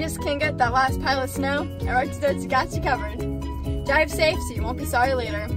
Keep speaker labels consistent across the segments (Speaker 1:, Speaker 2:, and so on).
Speaker 1: just can't get that last pile of snow, our Experts got you covered. Drive safe so you won't be sorry later.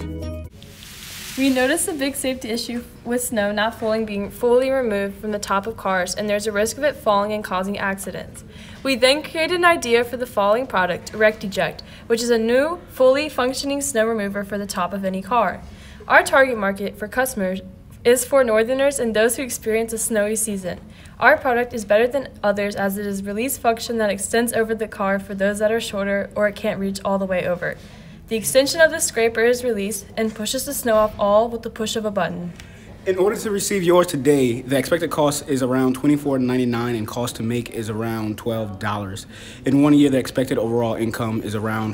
Speaker 2: We noticed a big safety issue with snow not being fully removed from the top of cars, and there's a risk of it falling and causing accidents. We then created an idea for the following product, RectiJect, which is a new, fully functioning snow remover for the top of any car. Our target market for customers is for northerners and those who experience a snowy season. Our product is better than others as it is release function that extends over the car for those that are shorter or it can't reach all the way over. The extension of the scraper is released and pushes the snow off all with the push of a button.
Speaker 3: In order to receive yours today, the expected cost is around $24.99 and cost to make is around $12. In 1 year, the expected overall income is around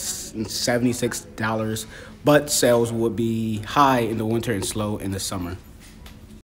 Speaker 3: $15,593.76, but sales would be high in the winter and slow in the summer.